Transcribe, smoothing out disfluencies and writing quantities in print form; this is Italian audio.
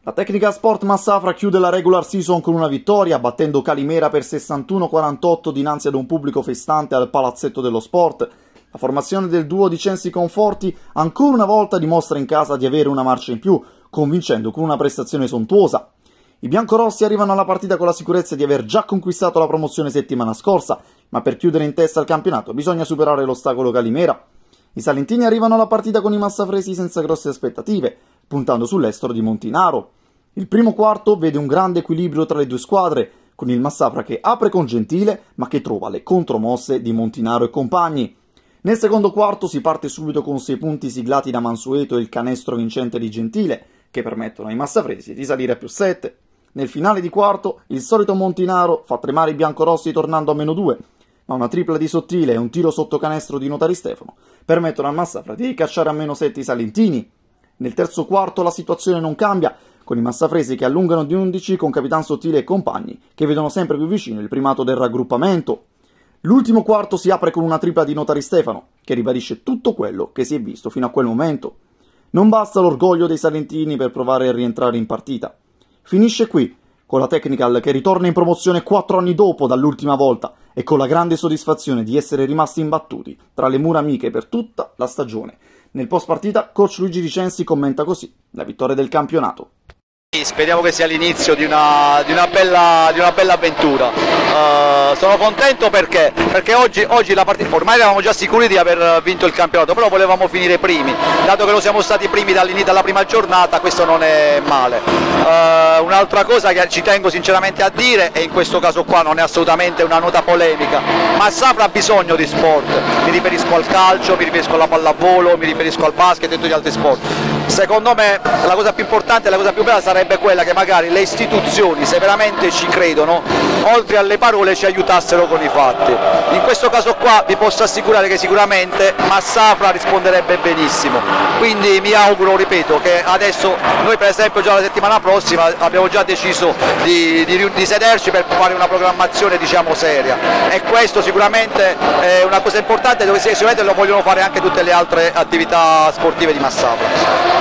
La Tecnica Sport Massafra chiude la regular season con una vittoria, battendo Calimera per 61-48 dinanzi ad un pubblico festante al Palazzetto dello Sport. La formazione del duo di Censi Conforti ancora una volta dimostra in casa di avere una marcia in più, convincendo con una prestazione sontuosa. I biancorossi arrivano alla partita con la sicurezza di aver già conquistato la promozione settimana scorsa, ma per chiudere in testa al campionato bisogna superare l'ostacolo Calimera. I salentini arrivano alla partita con i massafresi senza grosse aspettative, puntando sull'estero di Montinaro. Il primo quarto vede un grande equilibrio tra le due squadre, con il Massafra che apre con Gentile, ma che trova le contromosse di Montinaro e compagni. Nel secondo quarto si parte subito con 6 punti siglati da Mansueto e il canestro vincente di Gentile, che permettono ai massafresi di salire a +7. Nel finale di quarto, il solito Montinaro fa tremare i biancorossi tornando a -2, ma una tripla di Sottile e un tiro sotto canestro di Notari Stefano permettono al Massafra di ricacciare a -7 i salentini. Nel terzo quarto la situazione non cambia, con i massafresi che allungano di 11 con Capitan Sottile e compagni, che vedono sempre più vicino il primato del raggruppamento. L'ultimo quarto si apre con una tripla di Notari Stefano, che ribadisce tutto quello che si è visto fino a quel momento. Non basta l'orgoglio dei salentini per provare a rientrare in partita. Finisce qui, con la Technical che ritorna in promozione 4 anni dopo dall'ultima volta e con la grande soddisfazione di essere rimasti imbattuti tra le mura amiche per tutta la stagione. Nel post partita, coach Luigi Vicenzi commenta così la vittoria del campionato. Speriamo che sia l'inizio di una bella avventura. Sono contento perché oggi la partita, ormai eravamo già sicuri di aver vinto il campionato, però volevamo finire primi. Dato che lo siamo stati primi dalla prima giornata, questo non è male. Un'altra cosa che ci tengo sinceramente a dire, e in questo caso qua non è assolutamente una nota polemica, Massafra ha bisogno di sport. Mi riferisco al calcio, mi riferisco alla pallavolo, mi riferisco al basket e tutti gli altri sport. Secondo me la cosa più importante, la cosa più bella sarebbe quella che magari le istituzioni, se veramente ci credono, oltre alle parole ci aiutassero con i fatti. In questo caso qua vi posso assicurare che sicuramente Massafra risponderebbe benissimo, quindi mi auguro, ripeto, che adesso noi per esempio già la settimana prossima abbiamo già deciso di sederci per fare una programmazione diciamo seria, e questo sicuramente è una cosa importante dove sicuramente lo vogliono fare anche tutte le altre attività sportive di Massafra.